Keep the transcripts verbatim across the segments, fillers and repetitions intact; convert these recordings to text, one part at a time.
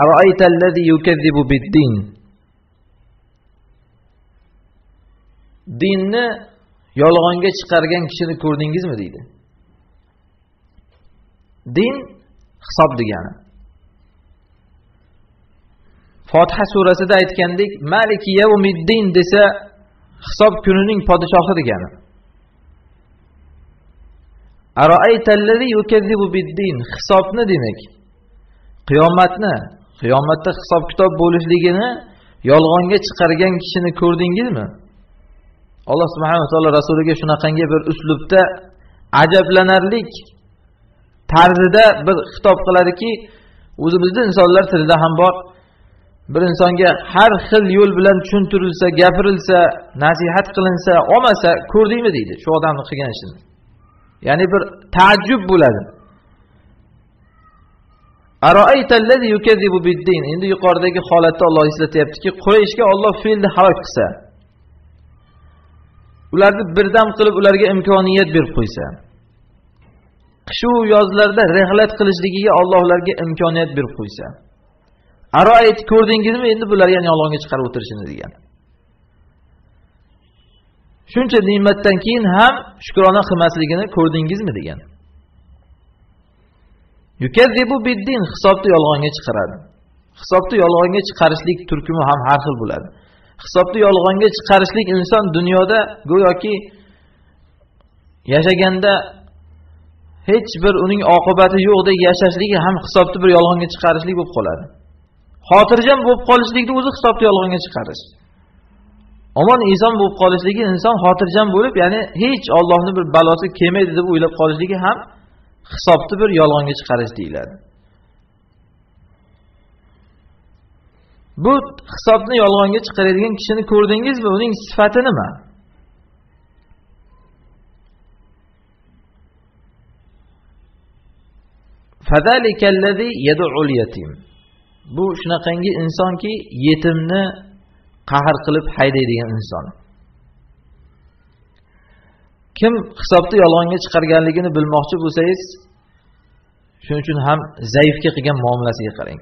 Ara'aytallazi yukazzibu bid-din. Dinni yolg'onga chiqargan kishini ko'rdingizmi deydi. Din hisob degani. Fotiha surasida aytgandek, Maliki yawmiddin desa hisob kunining podshohi degani. Ara'aytallazi yukazzibu bid-din, hisobni demak. Qiyomatni, qiyomatda hisob kitob bo'lishligini yolg'onga chiqargan kishini ko'rdingizmi? Alloh subhanahu va taolo rasuliga shunaqangi bir uslubda ajablanarlik tarzida bir xitob qiladiki, o'zimizda insonlar tilida ham bor. Bir insonga har xil yo'l bilan tushuntirilsa, gapirilsa, nasihat qilinsa, olmasa, ko'rdingmi deydi shu odamning qilgan ishini. Ya'ni bir taajjub bo'ladi. Ara'aytallazi yukazzibu bid-din. Endi yuqoridagi holatda Alloh eslatyaptiki, Qurayshga Alloh fe'lni halok qilsa, ularni birdam qilib ularga imkoniyat berib qo'ysa, qish va yozlarda rihlat qilishligiga Alloh ularga imkoniyat berib qo'ysa, Aroayt ko'rdingizmi endi bularga yolg'onga chiqarib o'tirishini degan. Shuncha ne'matdan keyin ham shukrona qilmasligini ko'rdingizmi degan. Yukazzibu bid-din, hisobni yolg'onga chiqaradi. Hisobni yolg'onga chiqarishlik turkumi ham har xil bo'ladi. Hisobni yolg'onga chiqarishlik inson dunyoda go'yoki yashaganda hech bir uning oqibati yo'qdek yashashligi ham hisobni bir yolg'onga chiqarishlik bo'lib qoladi. Xotirjam bo'lib qolishlikni o'zi hisobni yolg'onga chiqarish. Omon inson bo'lib qolishligi inson xotirjam bo'lib, ya'ni hech Allohning bir balosi kelmaydi deb o'ylab qolishligi ham hisobni bir yolg'onga chiqarish deyiladi. Bu hisobni yolg'onga chiqaradigan kishini ko'rdingizmi? Uning sifati nima? Fadalikallazi yad'ul yatim. Bu shunaqangi insonki yetimni qahr qilib haydaydigan inson. Kim hisobni yolg'onga chiqarganligini bilmoqchi bo'lsangiz, shuning uchun ham zaifga qilgan muomalasiga qarang.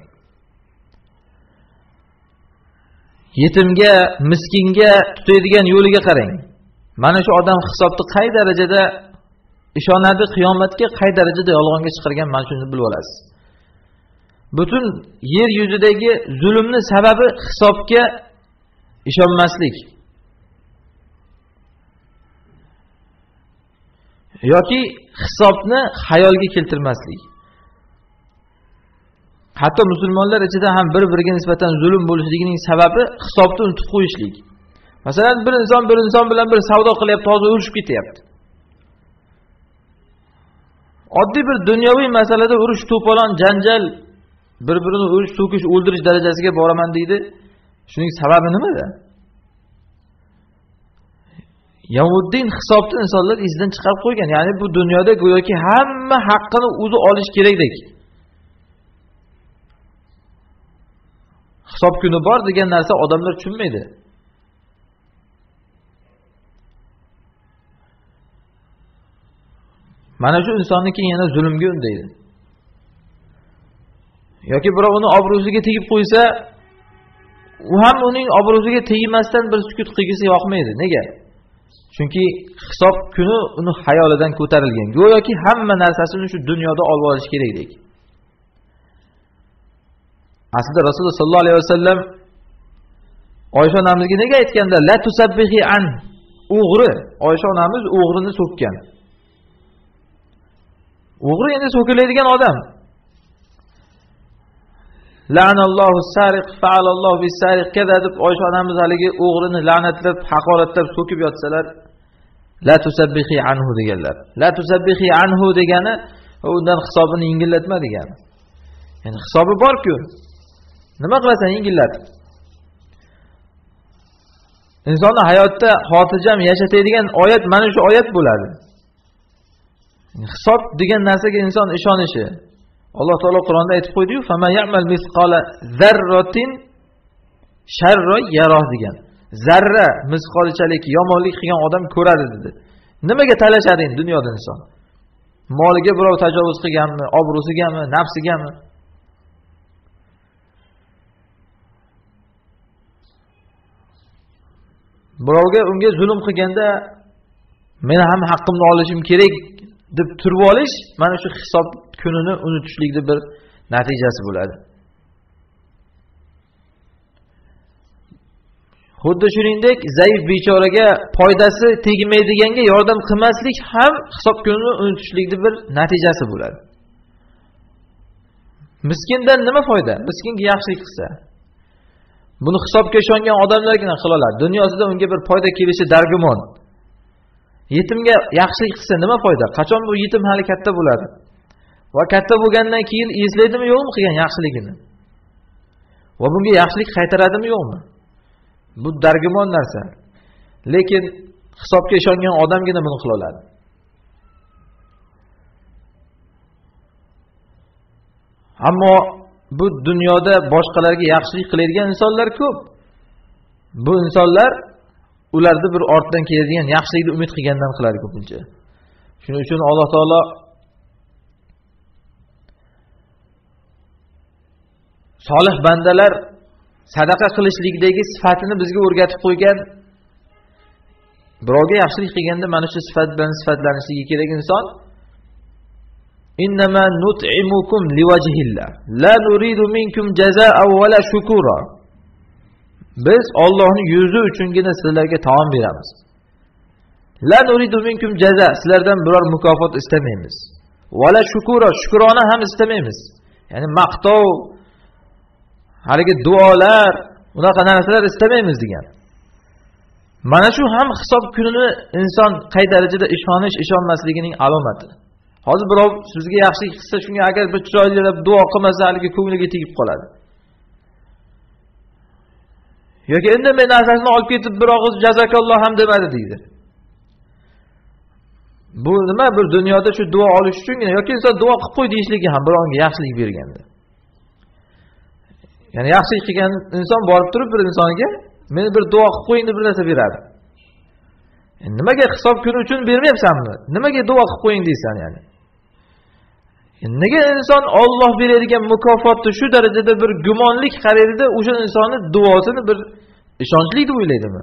Yetimga, miskinga tutadigan yo'liga qarang. Mana shu odam hisobni qay darajada ishonadi, qiyomatga qay darajada yolg'onga chiqargan, mana shuni bilib olasiz. Butun yer yuzidagi zulmni sababi hisobga ishonmaslik yoki hisobni xayolga keltirmaslik. Hatto musulmonlar ichida ham bir-biriga nisbatan zulm bo'lishligining sababi hisobni unutib qo'yishlik. Masalan, bir inson bir inson bilan bir savdo qilyapti, hozir urushib ketyapti. Oddiy bir dunyoviy masalada urush, to'polon, janjal, bir-birini o'lish, so'kish, o'ldirish darajasiga boraman deydi. Shuning sababi nimada? Yahuddin hisobni insonlar izdan chiqarib qo'ygan. Ya'ni bu dunyoda go'yoki hamma haqqini o'zi olish kerakdek. Hisob kuni bor degan narsa odamlar tushunmaydi. Mana shu insonni keyin yana zulmga undaydi. Yoki birov uni obro'siga tegib qo'ysa, u ham uning obro'siga tegmasdan bir sukut qilgisi yoqmaydi. Nega? Chunki hisob kuni uni xayolidan ko'tarilgan. Go'yoki hamma narsasini shu dunyoda olib olish kerakdek. Aslida Rasululloh sollallohu alayhi vasallam Oysha onamizga nega aytganda la tusabbihi an, o'g'ri. Oysha onamiz o'g'rini so'kkan. O'g'ri endi so'kiladigan odam. La'nallohu sariq fa'alallohu bis-sariq kaza deb Oysha onamiz haligi o'g'rini la'natlab, haqoratlab so'kib yotsalar, la tusabbihi anhu deganlar. La tusabbihi anhu degani undan hisobini yengillatma degani. Ya'ni hisobi bor-ku. Nima qilasan yengillat? Insonni hayotda xotirjam yashaydigan oyat mana shu oyat bo'ladi. Hisob degan narsaga inson ishonishi. Alloh taolo Qur'onda aytib qo'ydi-yu, "Fama ya'mal misqala zarratin sharra yarah" degan. Zarra misqolchalik yomonlik qilgan odam ko'radi dedi. Nimaga talashadi endi dunyoda inson? Moliga birov tajovuz qilganmi, obro'sigami, nafsigami? birovga unga zulm qilganda men ham haqqimni olishim kerak deb turib olish mana shu hisob kunini unutishlikning bir natijasi bo'ladi. Xuddi shuningdek zaif bechoraga foydasi tegmaydiganga yordam qilmaslik ham hisob kunini unutishlikning bir natijasi bo'ladi. Miskindan nima foyda? Miskinga yaxshilik qilsa, buni hisobga ishongan odamlargina qila oladi. Dunyosida unga bir foyda kelishi dargumon. Yetimga yaxshilik qilsa nima foyda? Qachon bu yetim hali katta bo'ladi? Va katta bo'lgandan keyin eslaydimi yo'qmi qilgan yaxshiligini? Va bunga yaxshilik qaytaradimi yo'qmi? Bu dargumon narsa. Lekin hisobga ishongan odamgina buni qila oladi. Ammo bu dunyoda boshqalarga yaxshilik qiladigan insonlar ko'p. Bu insonlar ularda bir ortdan keladigan yaxshilikni umid qilgandan qiladi ko'pincha. Shuning uchun Alloh taolo solih bandalar sadaqa qilishlikdagi sifatini bizga o'rgatib qo'ygan. Birovga yaxshilik qilganda mana shu sifat bilan sifatlanishligi kerak inson. Innama nut'imukum liwajhillah la nuridu minkum jazaa'an va la shukura. Biz Allohning yuzi uchungina sizlarga taom beramiz. La nuridu minkum jazaa, sizlardan biror mukofot istamaymiz. Va la shukura, shukrona ham istamaymiz. Ya'ni maqtov, haligi duolar, unaqa narsalar istamaymiz degan. Mana shu ham hisob kunini inson qay darajada ishonish, ishonmasligining alomati. Hozir birov sizga yaxshilik qilsa, shunga agar bir chiroylab duo qilmasa, haligi ko'ngliga tegib qoladi. Yoki endi men narsasini olib ketib bir og'iz jazakalloh ham demadi deydi. Bu nima? Bir dunyoda shu duo olish uchungina yoki inson duo qilib qo'y deyishligi ham birovga yaxshilik berganda. Ya'ni yaxshilik qilgan inson borib turib bir insonga meni bir duo qilib qo'ying deb bir narsa beradi. Yani nimaga hisob kuni uchun bermayapsanmi? Nimaga duo qilib qo'ying deysan yani? Yani nega inson Alloh beradigan mukofotni shu darajada bir gumonlik qaraydi-da, o'sha insonning duosini bir ishonchli deb o'ylaydimi?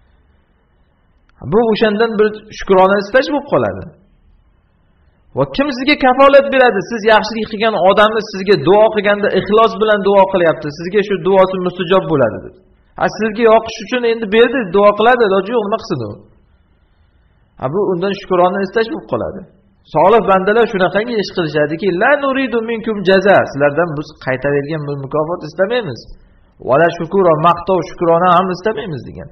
Bu o'shandan bir shukrona istash bo'lib qoladi. Va kim sizga kafolat beradi? Siz yaxshilik qilgan odamni sizga duo qilganda ixlos bilan duo qilyapti. Sizga shu duosi mustajob bo'ladi deb. Ha sizga yoqish uchun endi berdi, duo qiladi, iloji yo'q, nima qilsin u? Ha bu undan shukrona istash bo'lib qoladi. Solih bandalar shunaqangi ish qilishadiki, la nuridu minkum jaza, sizlardan biz qaytarilgan bir mukofot istamaymiz. Va la shukura, maqtov, shukrona ham istamaymiz degan.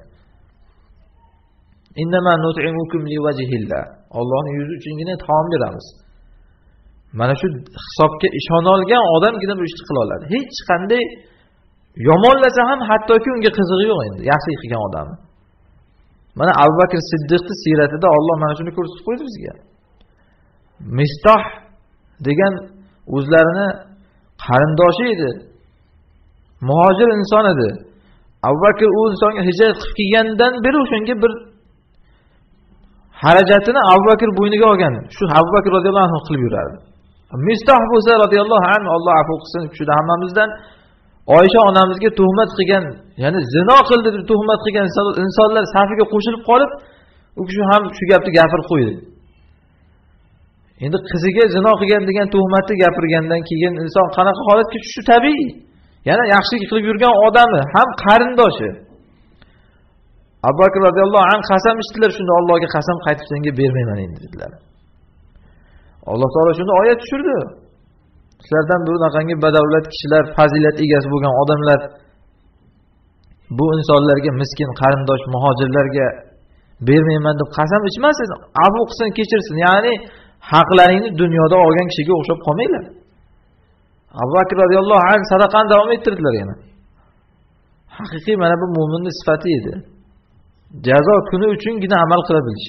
Innama nut'imukum liwajhillah. Allohning yuzi uchungina taom beramiz. Mana shu hisobga ishona olgan odamgina bu ishni qila oladi. Hech qanday yomonlasa ham hattoki unga qizig'i yo'q endi, yaxshilik qilgan odam. Mana Abu Bakr Siddiqning siyratida Alloh mana shuni ko'rsatib qo'ydi bizga. Mistah degan o'zlarini qarindoshi edi. Muhojir inson edi. Abu Bakr u insonga hijrat qilib kelgandan beri o'shanga bir harajatini Abu Bakr bo'yniga olgan. Shu Abu Bakr roziyallohu anhu qilib yurardi. Mistah bo'lsa roziyallohu anhu, Alloh afv qilsin, shuda hammamizdan Oysha onamizga tuhmat qilgan, ya'ni zino qildi deb tuhmat qilgan insonlar safiga qo'shilib qolib, u kishi ham shu gapni gapirib qo'ydi. Endi qiziga zino qilgan degan tuhmatni gapirgandan keyin inson qanaqa holatga tushishi tabiiy. Yana yaxshilik qilib yurgan odami, ham qarindoshi. Abu Bakr roziyallohu anhu qasam ichdilar, shunda Allohga qasam qaytib senga bermayman endi dedilar. Alloh taolo shunda oyat tushirdi. Sizlardan bunaqangi badavlat kishilar, fazilat egasi bo'lgan odamlar bu insonlarga, miskin qarindosh muhojirlarga bermayman deb qasam ichmasin, afv qilsin, kechirsin. Ya'ni haqlaringni dunyoda olgan kishiga o'xshab qolmanglar. Abu Bakr roziyallohu anhu sadaqani davom ettirdilar yana. Haqiqiy mana bu mu'minning sifati edi. Jazo kuni uchungina amal qila bilish.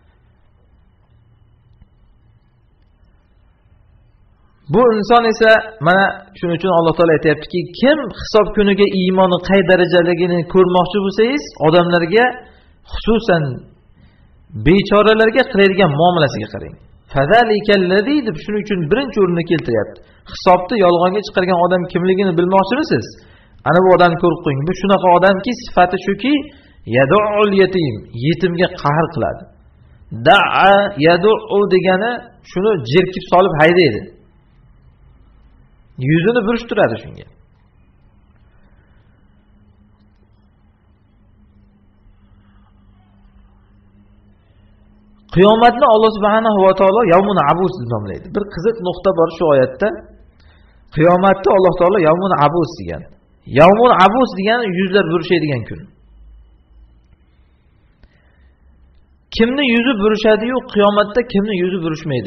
Bu inson esa mana shuning uchun Alloh taolo aytayaptiki, kim hisob kuniga iymoni qay darajaligini ko'rmoqchi bo'lsangiz, odamlarga, xususan bechoralarga qiladigan muomalasiga qarang. Fazalikallazi deb shuning uchun birinchi o'rinda keltiryapti. Hisobni yolg'onga chiqargan odam kimligini bilmoqchimisiz? Ana bu odamni ko'rib qo'ying. Bu shunaqa odamki, sifati shuki, Yad'ul yatim, yetimga qahr qiladi. Da'a yad'u degani shuni jerkib solib haydaydi. Yuzini burishtiradi shunga. Qiyomatni Alloh subhanahu va taolo yawmun abus deb nomlaydi. Bir qiziq nuqta bor shu oyatda. Qiyomatda Alloh taolo yawmun abus degan. Yawmun abus degani yuzlar burishadigan kun. Kimni yuzi burishadi-yu, qiyomatda kimni yuzi burishmaydi.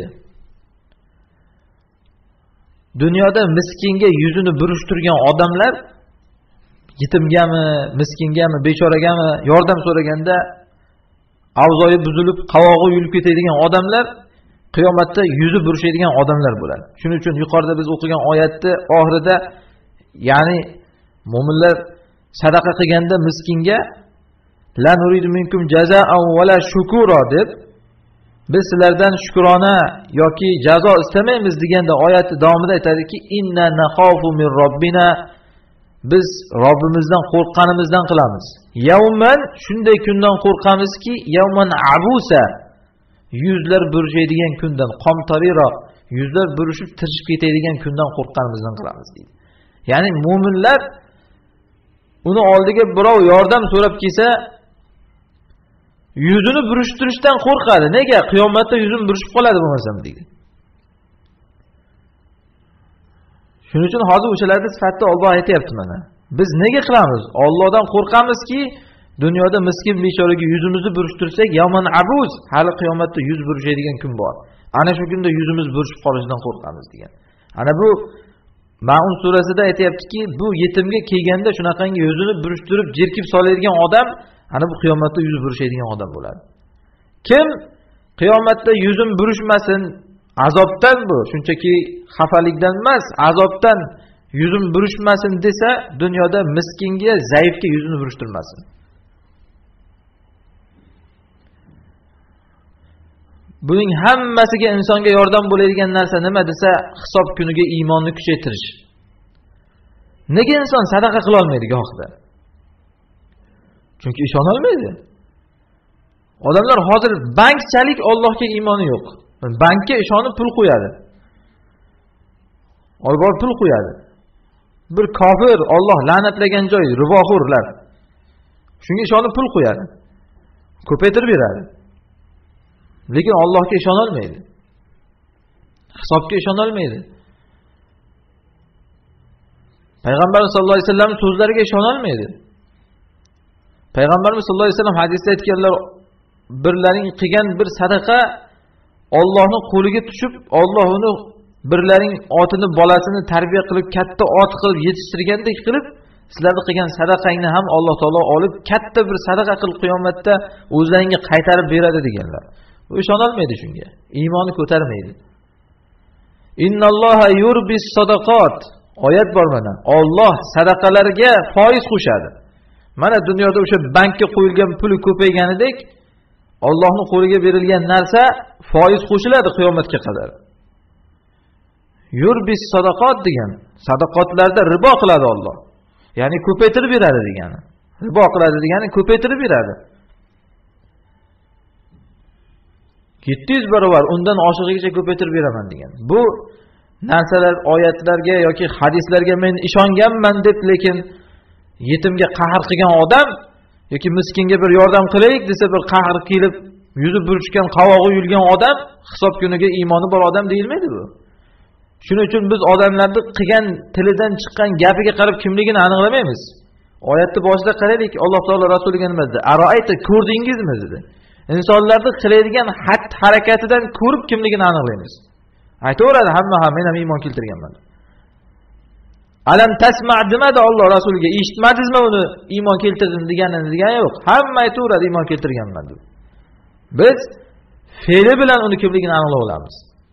Dunyoda miskinga yuzini burishtirgan odamlar yetimgami, miskingami, bechoragami yordam so'raganda avzoyi buzilib, qavog'i yulib ketadigan odamlar qiyomatda yuzi burishadigan odamlar bo'ladi. Shuning uchun yuqorida biz o'qigan oyatni oxirida, ya'ni mu'minlar sadaqa qilganda miskinga la nuridu minkum jazaa'an va la shukura deb biz sizlardan shukrona yoki jazo istamaymiz deganda oyat davomida aytadiki inna nakhafu min robbina, biz Robbimizdan qo'rqqanimizdan qilamiz. Yawman, shunday kundan qo'rqamizki yawman abusa, yuzlar burishadigan kundan, qomtarira, yuzlar burishib tirishib ketadigan kundan qo'rqqanimizdan qilamiz deydi. Ya'ni mu'minlar uni oldiga birov yordam so'rab kelsa yuzini burishtirishdan qo'rqadi. Nega? Qiyomatda yuzim burishib qoladi bo'lmasam deydi. Shuning uchun hozir o'shalarning sifatida Alloh aytayapti mana. Biz nega qilamiz? Allohdan qo'rqamizki, dunyoda miskin bechoraga yuzimizni burishtirsak, yaman abuz, hali qiyomatda yuz burishadigan kun bor. Ana shu kunda yuzimiz burishib qolishidan qo'rqamiz degan. Ana bu Maun surasida aytayaptiki, bu yetimga kelganda shunaqangi yuzini burishtirib, jerkib soladigan odam, ana bu qiyomatda yuz burishadigan odam bo'ladi. Kim qiyomatda yuzim burishmasin, azobdan bu, shunchaki xafalikdan emas, azobdan yuzim burishmasin desa, dunyoda miskinga, zaifga yuzini burishtirmasin. Buning hammasiga insonga yordam bo'ladigan narsa nima desa, hisob kuniga iymonni kuchaytirish. Nega inson sadaqa qila olmaydi gohida? Chunki ishona olmaydi. Odamlar hozir bankchalik Allohga iymoni yo'q. Bankka ishonib pul qo'yadi. Oybor pul qo'yadi. Bir kofir, Alloh la'natlagan joy, riboxo'rlar. Shunga ishonib pul qo'yadi. Ko'paytirib beradi. Lekin Allohga ishona olmaydi. Hisobga ishona olmaydi. Payg'ambarimiz sollallohu alayhi vasallam so'zlariga ishona olmaydi. Payg'ambarimiz sollallohu alayhi vasallam hadisda aytganlar, birlaring qilgan bir sadaqa Allohning qo'liga tushib, Alloh uni birlaring otini, bolasini tarbiya qilib, katta ot qilib yetishtirgandek qilib, sizlarning qilgan sadaqangni ham Alloh taolo olib, katta bir sadaqa qilib qiyomatda o'zlaringga qaytarib beradi deganlar. U ishona olmaydi shunga. Iymoni ko'tarmaydi. Innalloha yurbis sadaqat. Oyat bor mana. Alloh sadaqalarga foiz qo'shadi. Mana dunyoda o'sha bankka qo'yilgan puli ko'payganidek, Allohning qo'liga berilgan narsa foiz qo'shiladi qiyomatga qadar. Yurbis sadaqat degan, sadaqatlarda ribo qiladi Alloh. Ya'ni ko'paytirib beradi degani. Ribo qiladi degani ko'paytirib beradi. yetti yuz barobar undan oshig'igacha ko'paytirib beraman degan. Bu narsalar oyatlarga yoki hadislarga men ishonganman deb, lekin yetimga qahr qilgan odam yoki miskinga bir yordam qilaylik desa, bir qahr kelib yuzi burishgan, qavog'i yulgan odam hisob kuniga iymoni bor odam deyilmaydi bu. Shuning uchun biz odamlarning qilgan tilidan chiqqan gapiga qarab kimligini aniqlamaymiz. Oyatni boshida qaraylik, Alloh taolo rasuliga nima dedi? Aroayta, ko'rdingizmi dedi. İnsanlarda qiladigan xatti harakatidan ko'rib kimligini aniqlaymiz. Aytaveradi, hamma ham men ham iymon keltirganman. Alam tasma' demadi Alloh rasuliga, eshitmadingizmi uni iymon keltirdim deganini degani yo'q. Hamma aytaveradi iymon keltirganman deb. Biz fe'li bilan uni kimligini aniqlab olamiz.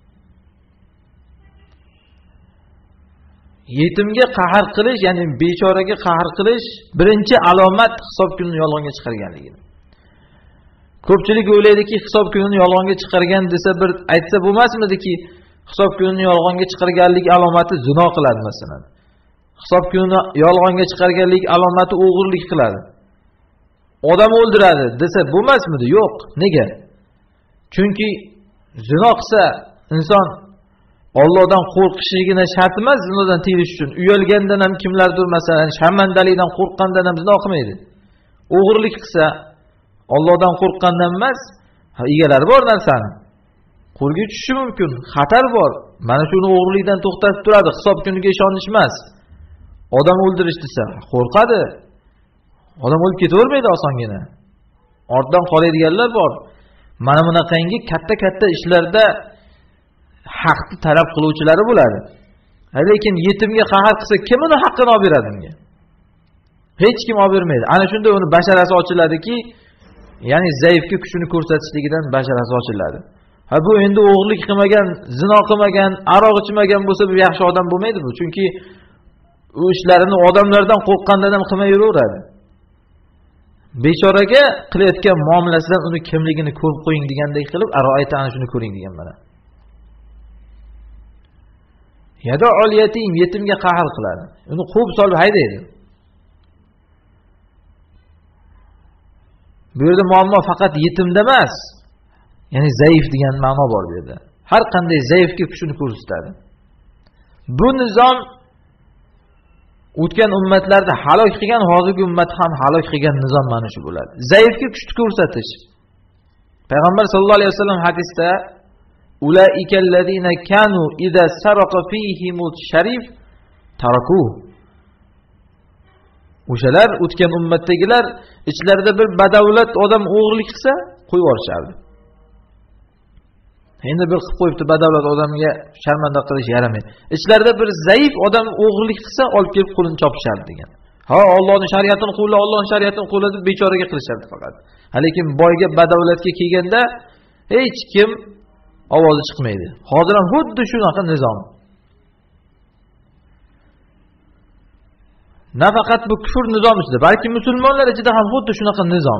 Yetimga qahr qilish, ya'ni bechoraga qahr qilish birinchi alomat hisob kunini yolg'onga chiqarganligi. Ko'pchilik o'ylaydiki, hisob kunini yolg'onga chiqargan desa, bir aytsa bo'lmasmidiki, hisob kunini yolg'onga chiqarganlik alomati zino qiladi masalan. Hisob kunini yolg'onga chiqarganlik alomati o'g'irlik qiladi. odam o'ldiradi desa bo'lmasmidi? Yo'q. Nega? Chunki zino qilsa inson Allohdan qo'rqishligini shart emas, zinodan tiyilish uchun. Uyalgandan ham kimlardir masalan sharmandalikdan qo'rqqandan ham zino qilmaydi. O'g'irlik qilsa Allohdan qo'rqqandan emas, egalari bor narsani qo'lga tushishi mumkin, xatar bor. Mana shuni o'g'irlikdan to'xtatib turadi, hisob kuniga ishonish emas. Odam o'ldirish desa qo'rqadi. Odam o'lib ketavermaydi osongina. Ortdan qoladiganlar bor. Mana bunaqangi katta-katta ishlarda haqni talab qiluvchilari bo'ladi. Lekin yetimga qahr qilsa kim uni haqqini olib beradi unga? Hech kim olib bermaydi. Ana shunda uni basharasi ochiladiki, ya'ni zaifga kuchini ko'rsatishligidan basharasi ochiladi. Ha bu endi o'g'irlik qilmagan, zino qilmagan, aroq ichmagan bo'lsa bu yaxshi odam bo'lmaydi bu. Chunki u ishlarini odamlardan qo'rqqandan ham qilmay yuraveradi. Bechoraga qilayotgan muomalasidan uni kimligini ko'rib qo'ying degandek qilib, aroayta ana shuni ko'ring degan mana. Yada oliyatim yetimga qahr qiladi. Uni quvib solib haydaydi. Bu yerda muammo faqat yetimda emas. Ya'ni zaif degan ma'no bor bu yerda. Har qanday zaifga kuchini ko'rsatadi. Bu nizom o'tgan ummatlarda halok qilgan, hozirgi ummat ham halok qilgan nizom mana shu bo'ladi. Zaifga kuchni ko'rsatish. Payg'ambar sollallohu alayhi vasallam hadisda ulaikallazina kanu idza saraqa fihimul sharif taraku. O'shalar o'tgan ummatdagilar ichlarida bir badavlat odam o'g'irlik qilsa qo'yib yuborishardi. Endi bir qilib qo'yibdi badavlat odamga sharmanda qilish yaramaydi. Ichlarida bir zaif odam o'g'irlik qilsa olib kelib qo'lini chopishardi degan. Ha, Allohning shariatini qo'lla, Allohning shariatini qo'lla deb bechoraga qilishardi faqat. Ha, lekin boyga badavlatga kelganda hech kim ovozi chiqmaydi. Hozir ham xuddi shunaqa nizom. Nafaqat bu kufr nizom ichida, balki musulmonlar ichida ham xuddi shunaqa nizom.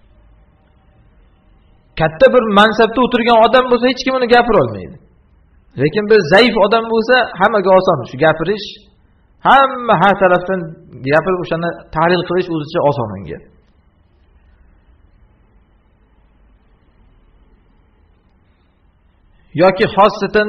Katta bir mansabda o'tirgan odam bo'lsa hech kim uni gapira olmaydi. Lekin bir zaif odam bo'lsa hammaga oson shu gapirish, hamma har tarafdan gapirib o'shani tahlil qilish o'zicha oson unga. Yoki xosatan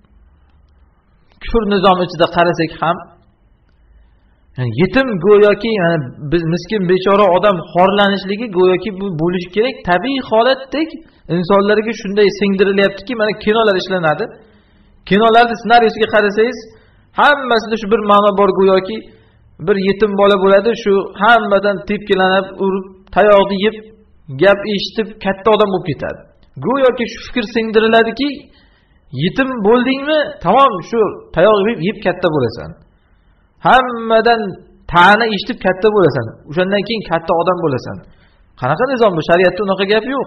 kufr nizomi ichida qarasak ham yani yetim go'yoki yani biz miskin bechora odam xorlanishligi go'yoki bu bo'lishi kerak, tabiiy holatdek insonlarga shunday singdirilyaptiki, mana kinolar ishlanadi. Kinolarning ssenariysiga qarasangiz, hammasida shu bir ma'no bor go'yoki bir yetim bola bo'ladi, shu hammadan tepkilanib, urib, tayoqni yeb, gap eshitib katta odam bo'lib ketadi. Go'yoki shu fikr singdiriladiki, yetim bo'ldingmi, tamom shu tayoq yeb, yeb katta bo'lasan. Hammadan ta'na eshitib katta bo'lasan. O'shandan keyin katta odam bo'lasan. Qanaqa nizom bu? Shariatda unaqa gap yo'q.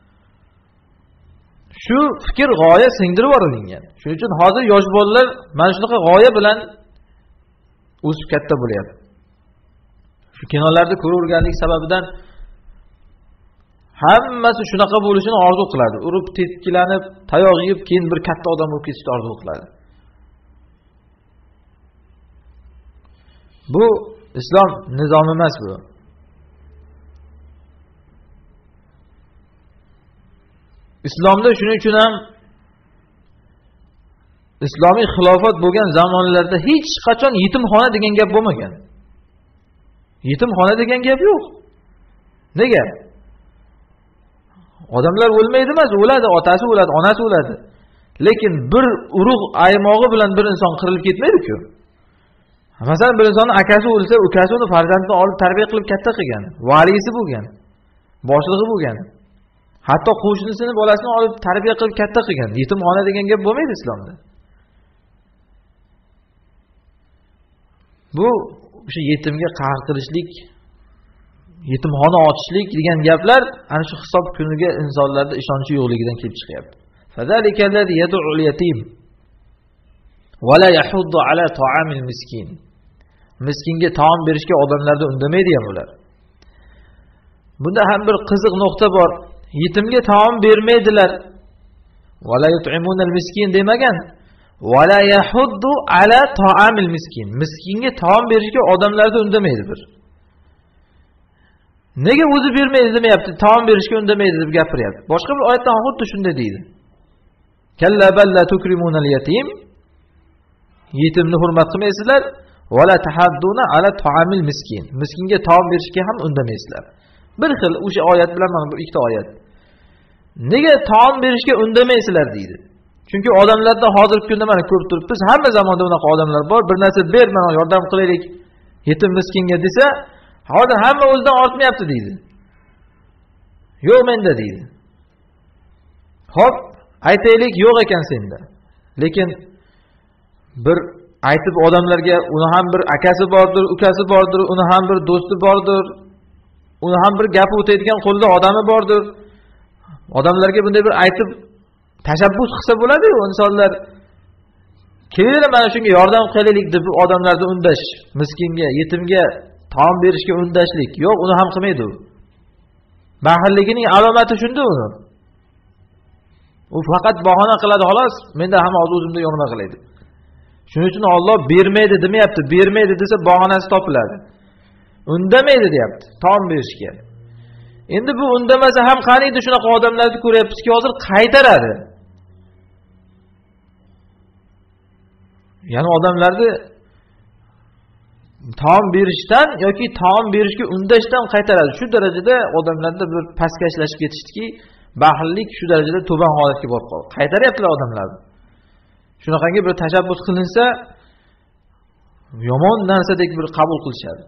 Shu fikr g'oya singdirib yuborilgan. Shuning uchun hozir yosh bolalar mana shunaqa g'oya bilan o'sib katta bo'lyapti. Shu kinolarda ko'raverganlik sababidan hammasi shunaqa bo'lishini orzu qiladi. Urib, tepkilanib, tayoq yeb, keyin bir katta odam bo'lib ketishni orzu qiladi. Bu islom nizomi emas bu. Islomda shuning uchun ham islomiy xilofat bo'lgan zamonlarda hech qachon yetimxona degan gap bo'lmagan. Yetimxona degan gap yo'q. Nega? Odamlar o'lmaydi emas, o'ladi, otasi o'ladi, onasi o'ladi. Lekin bir urug' aymog'i bilan bir inson qirilib ketmaydi-ku. Masalan, bir insonning akasi o'lsa, ukasi uni farzandini olib tarbiya qilib katta qilgan, valisi bo'lgan, boshlig'i bo'lgan. Hatto qo'shnisini bolasini olib tarbiya qilib katta qilgan. Yetimxona degan gap bo'lmaydi islomda. Bu o'sha yetimga qahr qilishlik, yetimxona ochishlik degan gaplar ana shu hisob kuniga insonlarda ishonchi yo'qligidan kelib chiqyapti. Fazalikallazi yad'ul yatim va la yahuddu ala ta'amil miskin. Miskinga taom berishga odamlarda undamaydi ham ular. Bunda ham bir qiziq nuqta bor. Yetimga taom bermaydilar. Va la yut'imunal miskin demagan. Va la yahuddu ala ta'amil miskin. Miskinga taom berishga odamlarda undamaydi bir. Nega o'zi bermaydi demayapti, taom berishga undamaydi deb gapiryapti. Boshqa bir oyatda xuddi shunday deydi. Kalla balla tukrimunal yatim. Yetimni hurmat qilmaysizlar, va la tahadduna ala ta'amil miskin. Miskinga taom berishga ham undamaysizlar. Bir xil o'sha oyat bilan mana bu ikkita oyat. Nega taom berishga undamaysizlar deydi? Chunki odamlarda hozirgi kunda mana ko'p turibmiz, hamma zamonda unaqa odamlar bor. Bir narsa ber, mana yordam qilaylik yetim miskinga desa, hozir hamma o'zidan ortmayapti deydi. Yo'q menda deydi. Xo'p, aytaylik yo'q ekan senda. Lekin bir aytib odamlarga, uni ham bir akasi bordir, ukasi bordir, uni ham bir do'sti bordir, uni ham bir gap o'taydigan qo'lda odami bordir. Odamlarga bunday bir aytib tashabbus qilsa bo'ladi-ku, insonlar kelinglar mana shunga yordam qilaylik deb odamlarni undash, miskinga, yetimga taom berishga undashlik. Yo'q, uni ham qilmaydi u. Baxilligining alomati shunda uni. U faqat bahona qiladi xolos, menda ham hozir o'zimda yo'q nima qilaydi. Shuning uchun Alloh bermaydi demayapti, bermaydi desa bahonasi topiladi. Undamaydi deyapti taom berishga. Endi bu undamasa ham qaniydi shunaqa odamlarni ko'ryapmizki, hozir qaytaradi. Ya'ni odamlarni taom berishdan yoki taom berishga undashdan qaytaradi. Shu darajada odamlarda bir pastkashlashib ketishdiki, baxillik shu darajada to'ban holatga borib qoldi. Qaytaryaptilar odamlarni. Shunaqangi bir tashabbus qilinsa, yomon narsadek bir qabul qilishadi.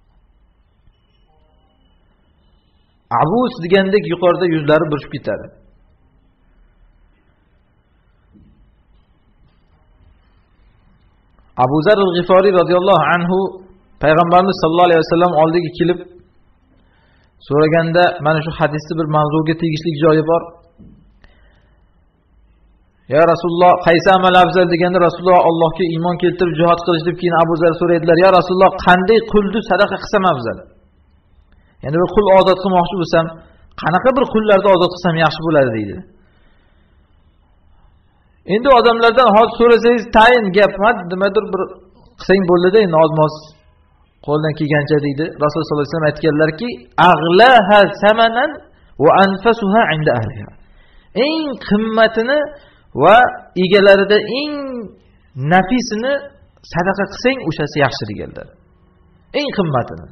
Abus degandek yuqorida yuzlari burishib ketadi. Abu Zar al-Ghifari radhiyallohu anhu payg'ambarimiz sollallohu alayhi vasallam oldiga kelib so'raganda, mana shu hadisda bir mavzuga tegishli joyi bor. Ya Rasululloh, qaysi amal afzal deganda Rasululloh Allohga iymon keltirib jihad qilish deb keyin Abu Zar so'raydilar. Ya Rasululloh, qanday qulni sadaqa qilsam afzal? Ya'ni bir qul ozod qilmoqchi bo'lsam, qanaqa bir qullarni ozod qilsam yaxshi bo'ladi deydi. Endi odamlardan hozir so'rasangiz tayin gap, nimadir bir qilsang bo'ladi, endi ozmoz qo'ldan kelgancha deydi. Rasululloh sollallohu alayhi vasallam aytganlarki, aghlaha samanan va anfasuha inda ahliha. Eng qimmatini va egalarida eng nafisini sadaqa qilsang, o'shasi yaxshi deganlar. Eng qimmatini.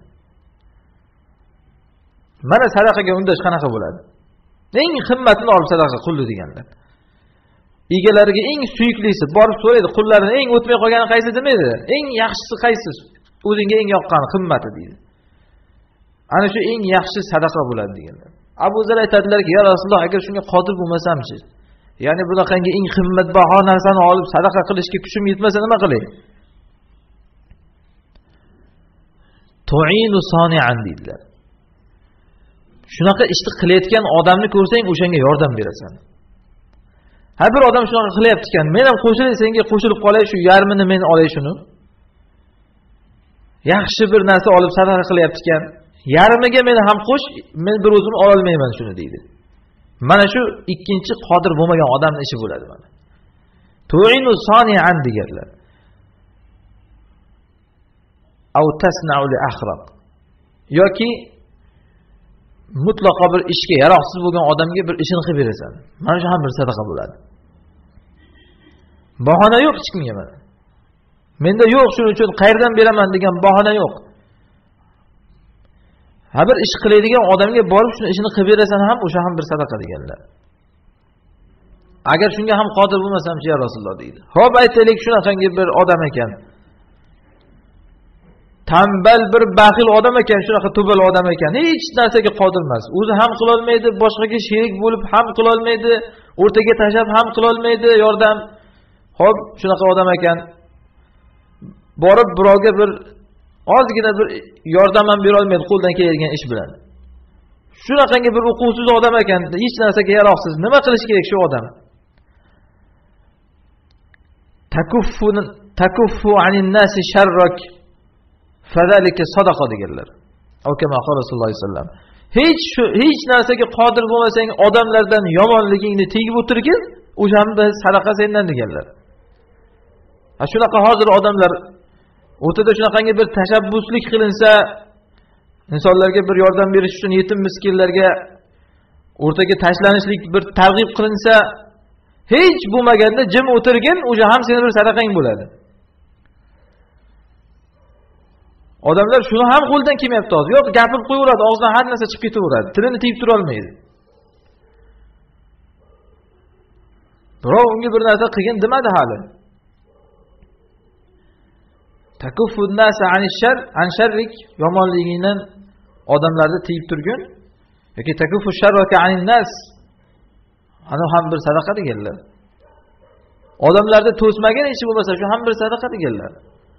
Mana sadaqaga undash qanaqa bo'ladi? Eng qimmatini olib sadaqa qildi deganlar. Egalariga eng suyuklisi borib so'raydi, qullarini eng o'tmay qolgani qaysi demaydi. Eng yaxshisi qaysi? O'zingga eng yoqqani qimmati deydi. Ana shu eng yaxshi sadaqa bo'ladi deganlar. Abu Zar aytadilarki, ya Rasululloh, agar shunga qodir bo'lmasam-chi? Ya'ni bunaqangi eng qimmatbaho narsani olib sadaqa qilishga kuchim yetmasa nima qilay? Tu'inu soni'an deydilar. Shunaqa ishni qilayotgan odamni ko'rsang, o'shanga yordam berasan. Ha, bir odam shunaqa qilyapti ekan, men ham qo'shilay, senga qo'shilib qolay, shu yarmini men olay shuni. Yaxshi bir narsa olib sadaqa qilyapti ekan, yarmiga meni ham qo'sh, men bir o'zim ola olmayman shuni deydi. Mana shu ikkinchi qodir bo'lmagan odamning ishi bo'ladi mana. Tu'inu soni'an deganlar. Aw tasna'u li akhraq. Yoki mutlaqo bir ishga yaroqsiz bo'lgan odamga bir ishini qilib berasan. Mana shu ham bir sadaqa bo'ladi. Bahona yo'q hech kimga mana. Menda yo'q, shuning uchun qayerdan beraman degan bahona yo'q. Ha, bir ish qilaydigan odamga borib shuni ishini qilib berasan ham, o'sha ham bir sadaqa deganlar. Agar shunga ham qodir bo'lmasam-chi ya Rasululloh deydi. Xo'p, aytaylik shunaqangi bir odam ekan. Tambal bir baxil odam ekan, shunaqa tubal odam ekan, hech narsaga qodir emas. O'zi ham qila olmaydi, boshqaga sherik bo'lib ham qila olmaydi, o'rtaga tashlab ham qila olmaydi yordam. Xo'p, shunaqa odam ekan. Borib birovga bir ozgina bir yordam ham bera olmaydi qo'ldan keladigan ish bilan. Shunaqangi bir uquvsiz odam ekan, hech narsaga yaroqsiz. Nima qilish kerak shu odam? Takuffu takuffu anin nasi sharrak fadalika sadaqa deganlar. Avkama Rasululloh sollallohu alayhi vasallam. Hech hech narsaga qodir bo'lmasang, odamlardan yomonligingni tegib o'tirgin, o'shanda sadaqa sendan deganlar. Ha, shunaqa hozir odamlar o'rtada shunaqangi bir tashabbuslik qilinsa, insonlarga bir yordam berish uchun yetim miskinlarga o'rtaga tashlanishlik bir targ'ib qilinsa, hech bo'lmaganda jim o'tirgin, o'sha ham seni bir sadaqang bo'ladi. Odamlar shuni ham qo'ldan kelmayapti hozir. Yo'q, gapirib qo'yaveradi, og'zidan har narsa chiqib ketaveradi. Tilini tiyib tura olmaydi. Birov unga bir narsa qilgin demadi hali. Takuffun nasa anishar, ansharrik yomonligidan odamlarni tiyib turgun yoki takuffu sharraka anin nas. Ana ham bir sadaqa deganlar. Odamlarni to'smagan ishi bo'lmasa, shu ham bir sadaqa deganlar.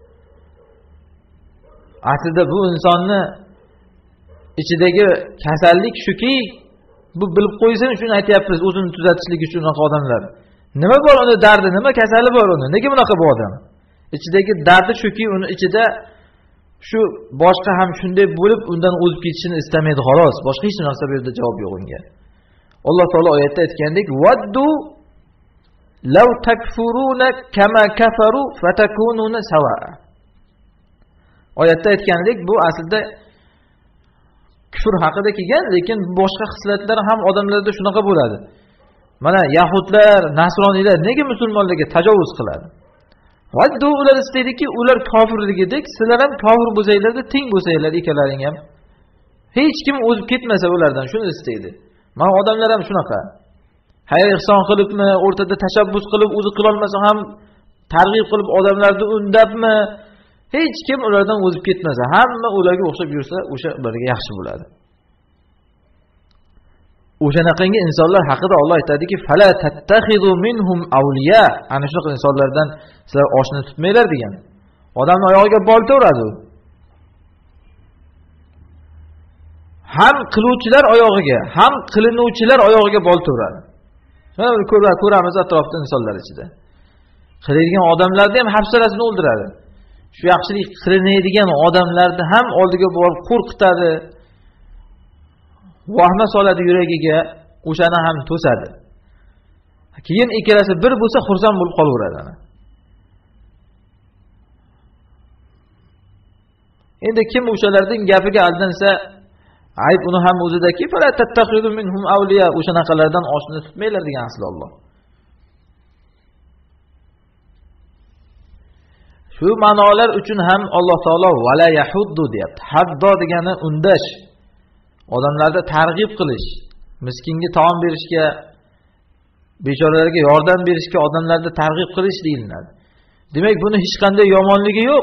Aslida bu insonni ichidagi kasallik shuki, bu bilib qo'ysin, shuni aytayapmiz, o'zini tuzatishlik uchun unaqa odamlar. Nima bor uni dardi, nima kasali bor uni? Nega bunaqa bu odam? Ichidagi dardi shuki, uni ichida shu boshqa ham shunday bo'lib, undan o'zib ketishini istamaydi xolos. Boshqa hech narsa bu yerda javob yo'q unga. Alloh taolo oyatda aytgandek, "Waddu law takfuruna kama kafaru fatakununa sawa'a." Oyatda aytgandek, bu aslida kufr haqida kelgan, lekin boshqa xislatlar ham odamlarda shunaqa bo'ladi. Mana yahudlar, nasroniylar nega musulmonlarga tajovuz qiladi? Waddu ular istaydiki, ular kofirligidek, sizlar ham kofir bo'lsanglar-da, teng bo'lsanglar ikkalaring ham. Hech kim o'zib ketmasa ulardan, shuni istaydi. Mana odamlar ham shunaqa. Xayr ihson qilibmi, o'rtada tashabbus qilib, o'zi qila olmasa ham targ'ib qilib odamlarni undabmi, hech kim ulardan o'zib ketmasa, hamma ularga o'xshab yursa, o'sha ularga yaxshi bo'ladi. O'shanaqangi insonlar haqida Alloh aytadiki, "Fala tattakhidu minhum awliya." Ana shunaqa insonlardan sizlar oshni tutmanglar degan. Odamning oyog'iga bolta uradi. Ham qiluvchilar oyog'iga, ham qilinuvchilar oyog'iga bolta uradi. Shuni ko'ramiz atrofda insonlar ichida. Qiladigan odamlarni ham hafsalasini o'ldiradi. Shu yaxshilik qilinadigan odamlarni ham oldiga borib qo'rqitadi. Vahma soladi yuragiga, o'shani ham to'sadi. Keyin ikkalasi bir bo'lsa xursand bo'lib qolaveradi ana. Endi kim o'shalarning gapiga aldansa, ayb uni ham o'zidaki, "Fala tattakhidu minhum awliya." O'shanaqalardan oshni tutmanglar degan asli Alloh. Shu ma'nolar uchun ham Alloh taolo "Vala yahuddu" deyapti. Haddo degani undash. Odamlarga targ'ib qilish, miskinga taom berishga, bechoralarga yordam berishga, odamlarga targ'ib qilish deyiladi. Demak, buni hech qanday yomonligi yo'q.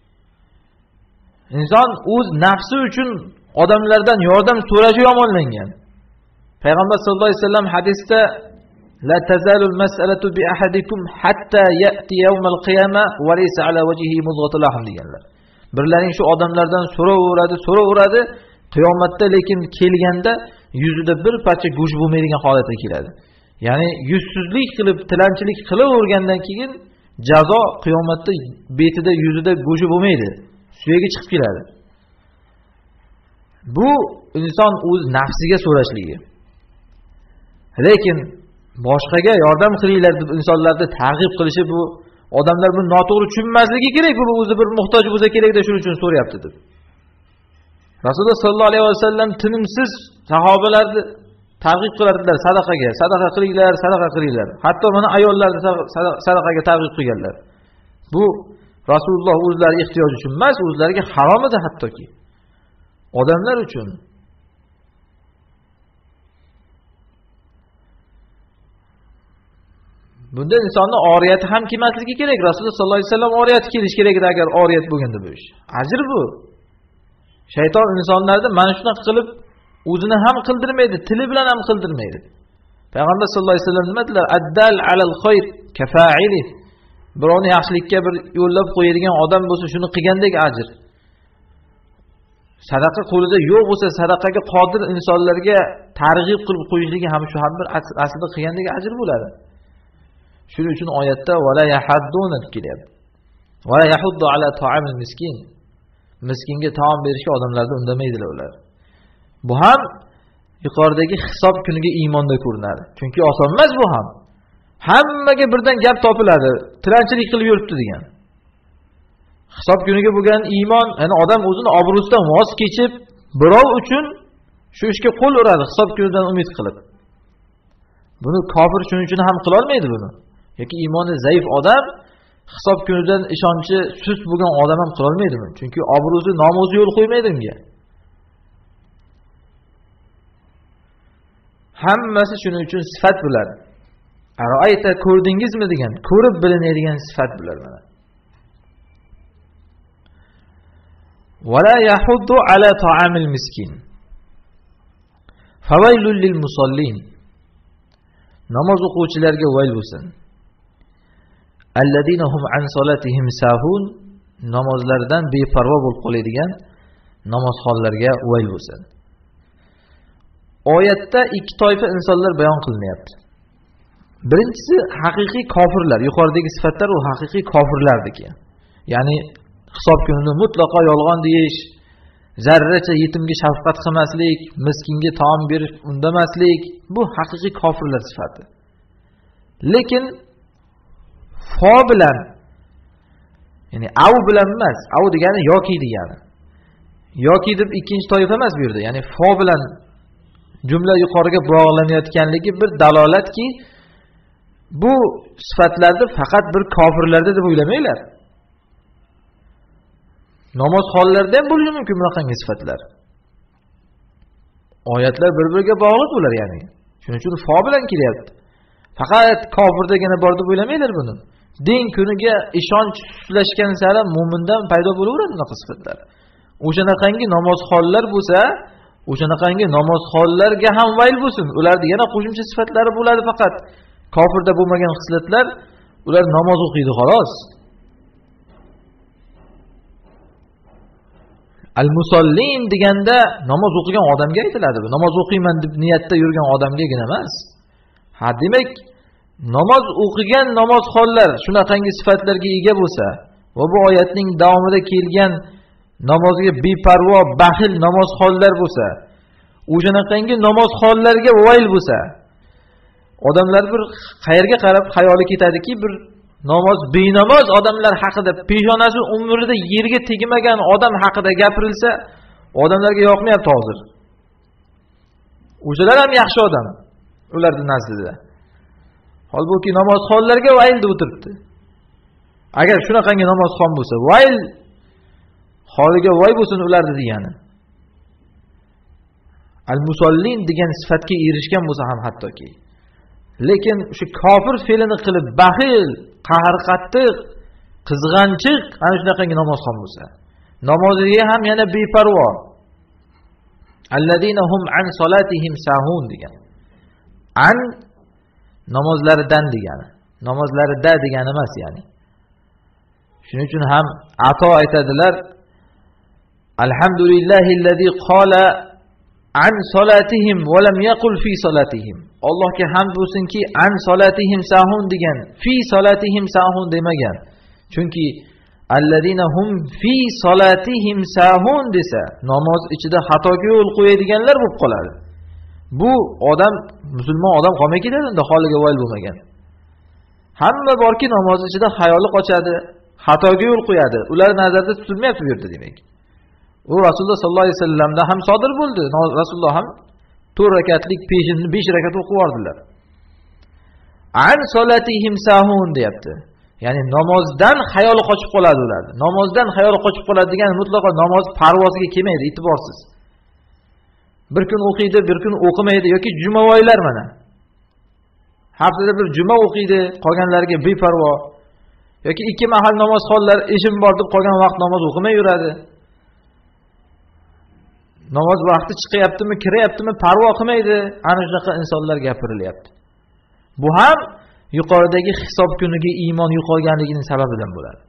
Inson o'z nafsi uchun odamlardan yordam so'rashi yomonlangan. Payg'ambar sollallohu alayhi vasallam hadisda "La tazalul mas'alatu bi ahadikum hatta ya'ti yawmal qiyamah wa laysa ala wajhihi mudghatul lahm" deganlar. Birlaring shu odamlardan so'raveradi, so'raveradi, qiyomatda lekin kelganda yuzida bir parcha go'sht bo'lmaydigan holatga keladi. Ya'ni yuzsizlik qilib, tilanchilik qilavergandan keyin jazo qiyomatda betida, yuzida go'sht bo'lmaydi, suyagi chiqib keladi. Bu inson o'z nafsiga so'rashligi. Lekin boshqaga yordam qilinglar deb insonlarni targ'ib qilishi, bu odamlar buni noto'g'ri tushunmasligi kerak. Bu o'zi bir muhtoj bo'lsa kerak-da, shuning uchun so'rayapti deb. Rasululloh sollallohu alayhi vasallam tinimsiz sahobalarni targ'ib qilardilar sadaqaga, sadaqa qilinglar, sadaqa qilinglar. Hatto mana ayollarni sadaqaga targ'ib qilganlar. Bu Rasululloh o'zlari ehtiyoj uchun emas, o'zlariga harom edi hattoki. Odamlar uchun. Bunda insonning oriyati ham kelmasligi kerak. Rasululloh sollallohu alayhi vasallam oriyati kelish kerak edi agar oriyat bo'lganda bu ish. Ajr bu. Shayton insonlarni mana shunaqa qilib o'zini ham qildirmaydi, tili bilan ham qildirmaydi. Payg'ambar sollallohu alayhi vasallam nima dedilar? Addal alal khayr kafa'ili. Birovni yaxshilikka bir yo'llab qo'yadigan odam bo'lsa, shuni qilgandek ajr. Sadaqa qo'lida yo'q bo'lsa, sadaqaga qodir insonlarga targ'ib qilib qo'yishligi ham shu ham bir aslida qilgandek ajr bo'ladi. Shuning uchun oyatda "Vala yahadduna" kelyapti. "Vala yahuddu ala ta'amil miskin." Miskinga taom berishga odamlarni undamaydilar ular. Bu ham yuqoridagi hisob kuniga iymonda ko'rinadi. Chunki oson emas bu ham. Hammaga birdan gap topiladi, tilanchilik qilib yuribdi degan. Hisob kuniga bo'lgan iymon, ya'ni odam o'zini obro'sidan voz kechib, birov uchun shu ishga qo'l uradi hisob kunidan umid qilib. Buni kofir shuning uchun ham qila olmaydi buni. Yoki iymoni zaif odam hisob kunidan ishonchi sust bo'lgan odam ham qila olmaydi buni. Chunki obro'si, nomusi yo'l qo'ymaydi unga. Hammasi shuning uchun sifat bular. Aroayta ko'rdingizmi degan, ko'rib bilinadigan sifat bular mana. Wala yahuddu ala ta'amil miskin. Fawaylul lil musallin. Namoz o'quvchilarga vayl bo'lsin. Alladina hum an salatihim sahun. Namozlardan beparvo bo'lib qoladigan namozxonlarga vayl bo'lsin. Oyatda ikki toifa insonlar bayon qilinyapti. Birinchisi haqiqiy kofirlar. Yuqoridagi sifatlar u haqiqiy kofirlardiki. Ya'ni hisob kunini mutlaqo yolg'on deyish, zarracha yetimga shafqat qilmaslik, miskinga taom berish undamaslik, bu haqiqiy kofirlar sifati. Lekin fo bilan, ya'ni av bilan emas, av degani yoki degani. Yoki deb ikkinchi toifa emas bu yerda. Ya'ni fo bilan jumla yuqoriga bog'lanayotganligi bir dalolatki, bu sifatlarni faqat bir kofirlarda deb o'ylamanglar. Namoz hollarida ham bo'lishi mumkin bunaqangi sifatlar. Oyatlar bir-biriga bog'liq bular ya'ni. Shuning uchun fo bilan kelyapti. Faqat kofirdigina bor deb o'ylamanglar buni. Din kuniga ishonch suslashgan sari mu'mindan paydo bo'laveradi bunaqa sifatlar. O'shanaqangi namoz hollar bo'lsa, o'shanaqangi namoz hollarga ham vayl bo'lsin. Ularda yana qo'shimcha sifatlari bo'ladi faqat. Kofirda bo'lmagan xislatlar, ular namoz o'qiydi xolos. Al-musallin deganda namoz o'qigan odamga aytiladi bu. Namoz o'qiyman deb niyatda yurgan odamgagina emas. Ha, demak, namoz o'qigan namozxonlar shunaqangi sifatlarga ega bo'lsa va bu oyatning davomida kelgan namozga beparvo, baxil namozxonlar bo'lsa, o'shanaqangi namozxonlarga vayl bo'lsa, odamlar bir qayerga qarab xayoli ketadiki, bir namoz benamoz odamlar haqida, peshonasi umrida yerga tegmagan odam haqida gapirilsa, odamlarga yoqmayapti hozir. O'shalar ham yaxshi odam ularning nazdida. Holbuki namozxonlarga vayl deb o'tiribdi. Agar shunaqangi namozxon bo'lsa, vayl holiga voy bo'lsin ularni degani. Al-musallin degan sifatga erishgan bo'lsa ham hattoki. Lekin shu kofir fe'lini qilib baxil, qahr qattiq, qizg'anchiq ana shunaqangi namozxon bo'lsa, namoziga ham yana beparvo. Alladina hum an salatihim sahun degan. An namozlaridan degani. Namozlarida degani emas ya'ni. Shuning uchun ham Ato aytadilar: Alhamdulillahillazi qala an salatihim va lam yaqul fi salatihim. Allohga hamd bo'lsinki, an salatihim sahun degan, fi salatihim sahun demagan. Chunki alladina hum fi salatihim sahun desa, namoz ichida xatoga yo'l qo'yadiganlar bo'lib qoladi. Bu odam musulmon odam qolmay ketadi, unda holiga voyl bo'lmagan. Hamma borki namoz ichida xayoli qochadi, xatoga yo'l qo'yadi. Ular nazarda tutilmayapti bu yerda demak. U Rasululloh sollallohu alayhi vasallamda ham sodir bo'ldi. Rasululloh ham to'rt rakatlik peshinni besh rakat o'qib yordilar. An solatihim sahun deyapti. Ya'ni namozdan xayoli qochib qoladi ular. Namozdan xayoli qochib qoladi degani mutlaqo namoz parvosiga kelmaydi, e'tiborsiz. Bir kun o'qiydi, bir kun o'qimaydi yoki jumavoylar mana. Haftada bir juma o'qiydi, qolganlarga beparvo. Yoki ikki mahal namoz xonlar ishim bor deb qolgan vaqt namoz o'qimay yuradi. Namoz vaqti chiqyaptimi, kiryaptimi parvo qilmaydi. Ana shunaqa insonlar gapirilyapti. Bu ham yuqoridagi hisob kuniga iymon yo'qolganligining sababidan bo'ladi.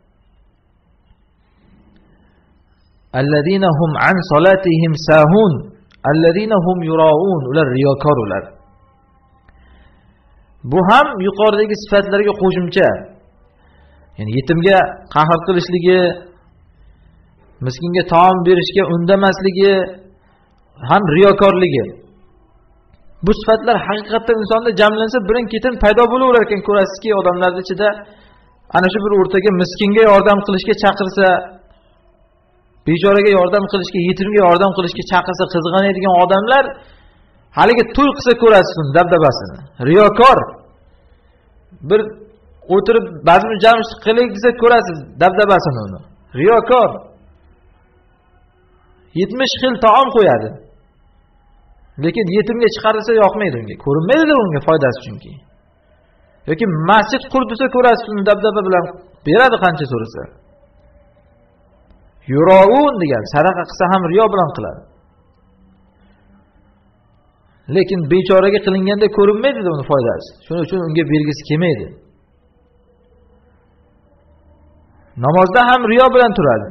Alladina hum an salatihim sahun, alladina hum yuraun, ular riyokor ular. Bu ham yuqoridagi sifatlarga qo'shimcha. Ya'ni yetimga qahr qilishligi, miskinga taom berishga undamasligi ham riyokorligi. Bu sifatlar haqiqatda insonda jamlansa birin-ketin paydo bo'laverar ekan. Ko'rasizki, odamlarning ichida ana shu bir o'rtaga miskinga yordam qilishga chaqirsa, bechoraga yordam qilishga, yetimga yordam qilishga chaqirsa qizg'anadigan odamlar haligi to'y qilsa ko'rasiz dabdabasini. Riyokor bir o'tirib bazm jamsh qiling desa ko'rasiz dabdabasini uni. Riyokor yetmish xil taom qo'yadi. Lekin yetimga chiqarsa yoqmaydi unga. Ko'rinmaydi unga foydasi chunki. Yoki masjid qurdisa ko'rasiz uni dabdaba bilan beradi qancha so'rasa. Yuroun degan sadaqa qilsa ham riyo bilan qiladi. Lekin bechoraga qilinganda ko'rinmaydi uni foydasi. Shuning uchun unga bergisi kelmaydi. Namozda ham riyo bilan turadi.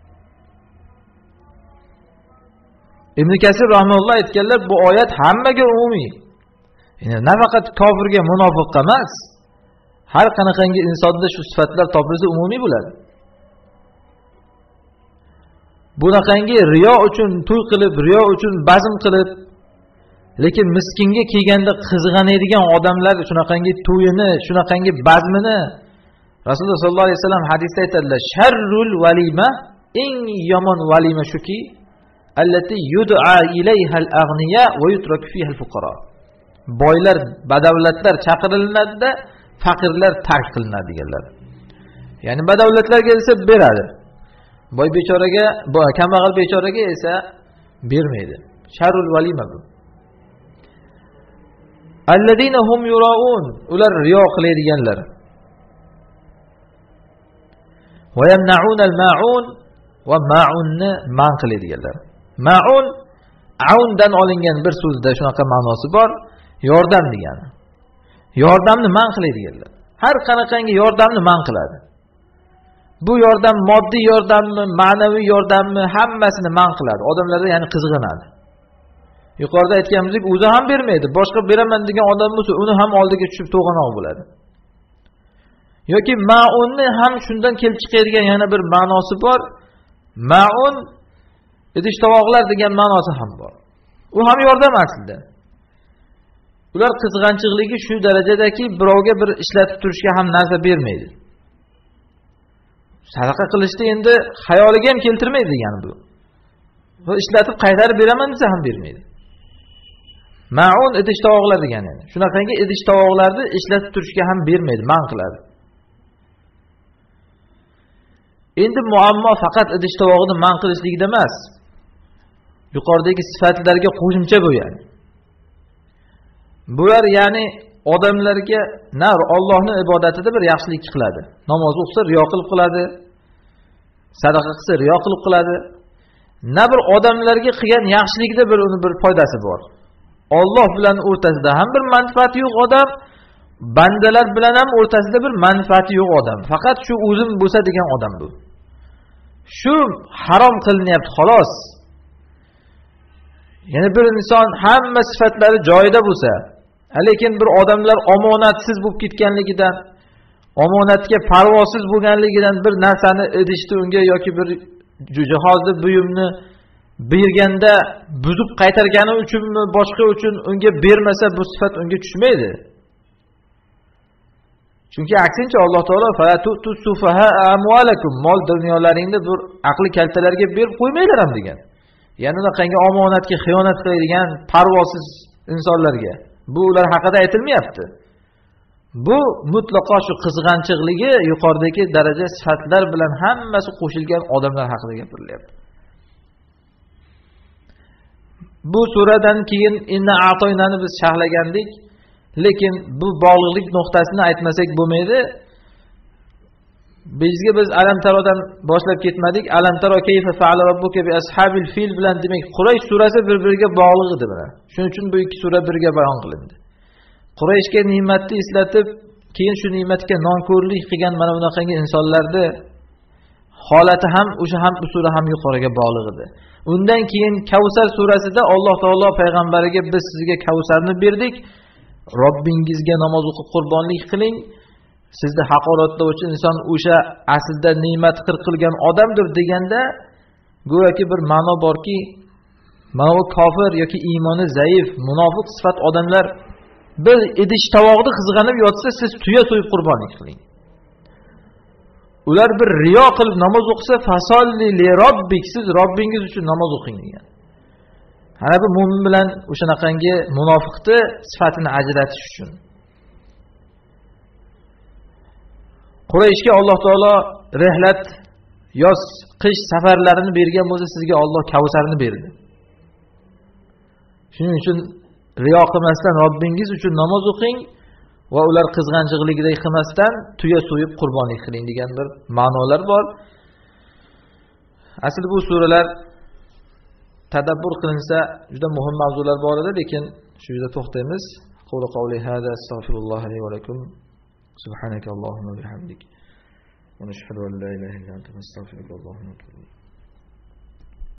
Ibn Kasir rahimahulloh aytganlar, bu oyat hammaga umumiy. Ya'ni nafaqat kofirga, munofiqqa emas, har qanaqangi insonda shu sifatlar topilsa umumiy bo'ladi. Bunaqangi riyo uchun to'y qilib, riyo uchun bazm qilib, lekin miskinga kelganda qizg'anadigan odamlar shunaqangi to'yini, shunaqangi bazmini Rasululloh sollallohu alayhi vasallam hadisda aytadilar, sharrul valima, eng yomon valima shuki, allati yud'a ilayha al-aghniya va yutrak fiha al-fuqara. Boylar, badavlatlar chaqiriladi-da, faqirlar tark qilinadi deganlar. Ya'ni badavlatlarga esa beradi. Boy bechoraga, boy kambag'al bechoraga esa bermaydi. Sharrul valima bu. Alladina hum yuraun, ular riyo qiladiganlar. Va yamna'un al-ma'un, va ma'unni man qiladiganlar. Ma'un aundan olingan bir so'zda shunaqa ma'nosi bor, yordam degani. Yordamni man qiladiganlar. Har qanaqangi yordamni man qiladi. Bu yordam moddiy yordammi, ma'naviy yordammi, hammasini man qiladi. Odamlarga ya'ni qizg'anadi. Yuqorida aytganimizdek, o'zi ham bermaydi. Boshqa beraman degan odam bo'lsa, uni ham oldiga tushib to'g'anoq bo'ladi. Yoki ma'unni ham shundan kelib chiqadigan yana bir ma'nosi bor. Ma'un idish tovoqlar degan ma'nosi ham bor. U ham yordam aslida. Ular qizg'anchiqligi shu darajadaki, birovga bir ishlatib turishga ham narsa bermaydi. Sadaqa qilishni endi xayoliga ham keltirmaydi degani bu. Bu ishlatib qaytarib beraman desa ham bermaydi. Ma'un idish tovoqlar degani. Shunaqangi idish tovoqlarni ishlatib turishga ham bermaydi, man qiladi. Endi muammo faqat idish tovog'ini man qilishligida emas. Yuqoridagi sifatlarga qo'shimcha bu yani. Bular ya'ni odamlarga na Allohning ibodatida bir yaxshilik qiladi. Namoz o'qisa riyo qilib qiladi. Sadaqa qilsa riyo qilib qiladi. Na bir odamlarga qilgan yaxshilikda bir uni bir foydasi bor. Alloh bilan o'rtasida ham bir manfaati yo'q odam, bandalar bilan ham o'rtasida bir manfaati yo'q odam. Faqat shu o'zim bo'lsa degan odam bu. Shu harom qilinyapti xolos. Yana bir inson hamma sifatlari joyida bo'lsa, lekin bir odamlar omonatsiz bo'lib ketganligidan, omonatga parvosiz bo'lganligidan bir narsani idishni unga yoki bir jihozni, buyumni berganda buzib qaytargani uchunmi, boshqa uchun unga bermasa bu sifat unga tushmaydi. Chunki aksincha Alloh taolo fa'atu sufaha amwalakum, mol dunyolaringni bir aqli kaltalarga berib qo'ymaylar ham degan. Ya'ni unaqangi omonatga xiyonat qiladigan parvosiz insonlarga bu ular haqida aytilmayapti. Bu mutlaqo shu qizg'anchiqligi yuqoridagi daraja sifatlar bilan hammasi qo'shilgan odamlar haqida gapirilyapti. Bu suradan keyin inna a'toynani biz sharhlagandik, lekin bu bog'liqlik nuqtasini aytmasak bo'lmaydi. Bizga biz Alam Tarodan boshlab ketmadik. Alam Taro kayfa fa'ala robbuka bi ashabil fil bilan demak Quraysh surasi bir-biriga bog'liq edi mana. Shuning uchun bu ikki sura birga bayon qilindi. Qurayshga ne'matni eslatib, keyin shu ne'matga nonko'rlik qilgan mana bunaqangi insonlarni holati ham o'sha ham bu sura ham yuqoriga bog'liq edi. Undan keyin Kavsar surasida Alloh taolo payg'ambariga biz sizga Kavsarni berdik. Robbingizga namoz o'qib qurbonlik qiling. Sizni haqoratlovchi inson o'sha aslida ne'mat qir qilgan odamdir deganda go'yoki bir ma'no borki, mana bu kofir yoki iymoni zaif, munofiq sifat odamlar bir idish tovoqni qizg'anib yotsa, siz tuya so'yib qurbonlik qiling. ular bir riyo qilib namoz o'qisa, fasolli li robbik, siz Robbingiz uchun namoz o'qing degan. Ana bu mu'min bilan o'shanaqangi munofiqni sifatini ajratish uchun. Qurayshga Alloh taolo rihlat, yoz, qish safarlarini bergan bo'lsa, sizga Alloh Kavsarni berdi. Shuning uchun riyo qilmasdan Robbingiz uchun namoz o'qing va ular qizg'anchiqligidek qilmasdan tuya so'yib qurbonlik qiling degan bir ma'nolar bor. Asl bu suralar tadabbur qilinsa juda muhim mavzular bor edi, lekin shu yerda to'xtaymiz. Qawli qawli hada astagfirulloh li va lakum. Subhanaka Allohumma bihamdik. Wa nashhadu an la ilaha illa anta nastaghfiruka wa natubu ilayk.